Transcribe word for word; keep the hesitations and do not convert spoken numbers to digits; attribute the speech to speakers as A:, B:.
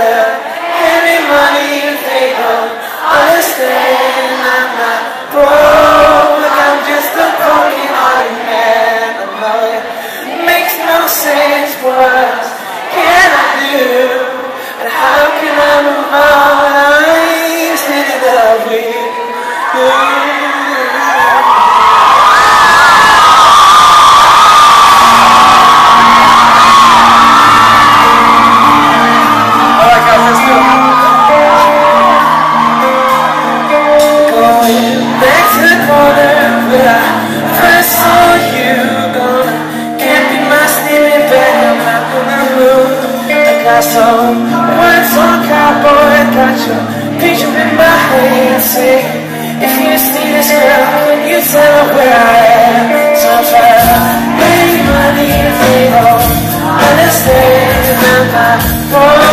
A: well. Give me money if they don't understand. I'm not broke, I'm just a broken hearted man. I know it makes no sense. What can I do? And how can I move on? I'm still in love with you. Some words on cardboard, got your picture in my hand. Say, if you see this girl, can you tell her where I am? So I'm trying to make money if they don't understand. I'm not